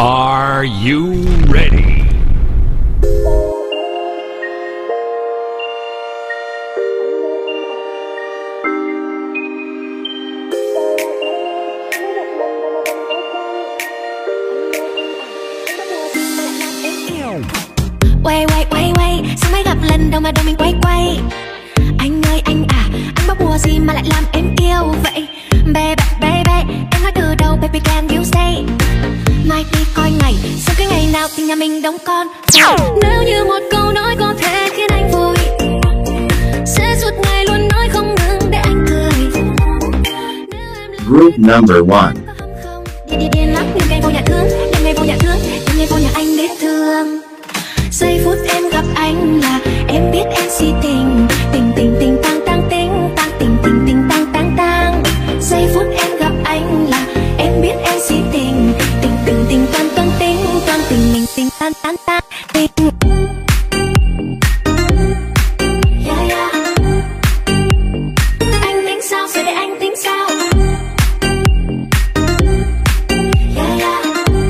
Are you ready? Quay sao mới gặp lần đầu mà đôi mình quay. Anh ơi anh à, anh báo bùa gì mà lại làm em yêu vậy? Baby, em nói từ đầu, baby can you say? Mai đi coi ngày, sau cái ngày nào thì nhà mình đóng con. Nếu như một câu nói có thể khiến anh vui, sẽ suốt ngày luôn nói không ngừng để anh cười. Group number 1. Điên lắm, nhưng ngày vô nhà thương, nhưng ngày vô nhà thương, nhưng ngày vô nhà anh biết thương. Giây phút em gặp anh là em biết em si tình, tình tang tang tình, tình tang tang. Giây phút em gặp anh là em biết em si tình, tình toan tình mình tình tan tình. Yeah, yeah. Anh tính sao rồi để anh tính sao? Yeah, yeah.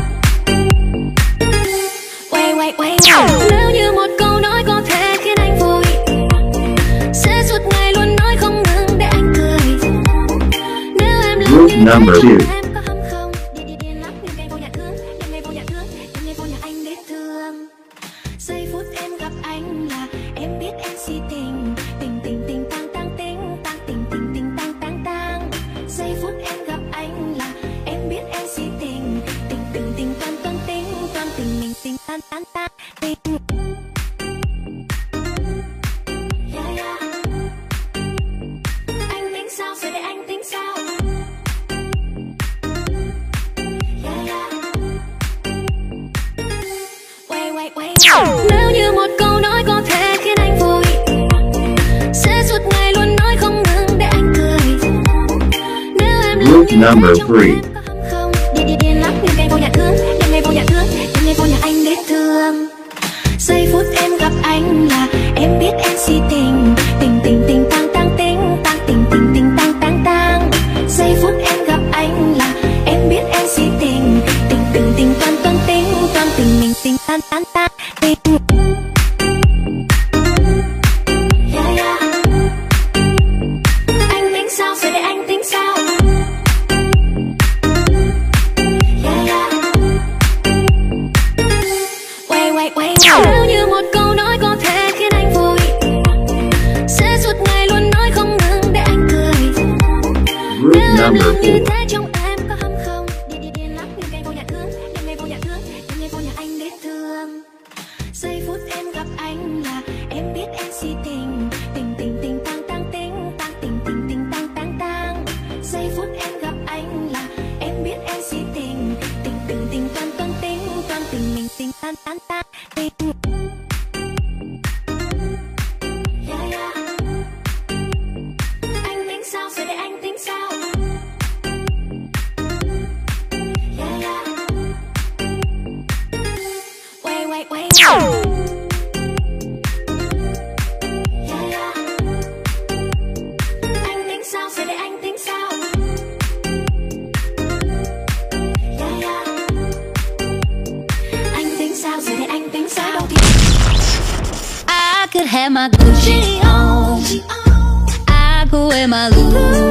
Quay. Nếu như một câu nói có thể khiến anh vui, sẽ suốt ngày luôn nói không ngừng để anh cười. Nếu em làm Group như number 2. em có hâm không? Điên lắm, nhưng ngày vô nhà thương, nhưng ngày vô nhà thương, nhưng ngày vô nhà anh biết thương. Giây phút em gặp anh là em biết em si tình, tình tang tang tình, tình tang. Giây phút em gặp anh là em biết em si tình, tình toan tình mình tình tan tình. Yeah, yeah. Anh tính sao rồi để anh tính sao? Yeah, yeah. Quay. Nếu như một câu nói có thể khiến anh vui, sẽ suốt ngày luôn nói không ngừng để anh cười. Nếu em Group number 3. không điên lắm, nhưng ngày vô nhà thương, nhưng ngày vô nhà thương, nhưng ngày vô nhà anh biết thương. Giây phút em gặp anh là em biết em si tình, tình tang tang tình, tình tang. Giây phút em gặp anh là em biết em si tình, tình toan tình mình tình tan tình. Yeah, yeah. Anh tính sao rồi để anh tính sao? Yeah, yeah. Quay. Nếu như một câu nói có thể khiến anh vui, sẽ suốt ngày luôn nói không ngừng để anh cười. Group Nếu em number làm như 4. thế trong em có hâm không? Điên lắm, nhưng ngày vô nhà thương, nhưng ngày vô nhà thương, nhưng ngày vô nhà anh biết thương. Giây phút em gặp anh là em biết em si tình, tình tang tang tình, tình tang. Giây phút em gặp anh là em biết em si tình, tình toan tình mình tình tan tình. Yeah, yeah. Anh tính sao rồi để anh tính sao? Yeah, yeah. Quay. Yeah, yeah. Anh tính sao rồi để anh tính sao? Yeah, yeah. Anh tính sao rồi để anh tính sao? I could have my Gucci on, I could wear my Louis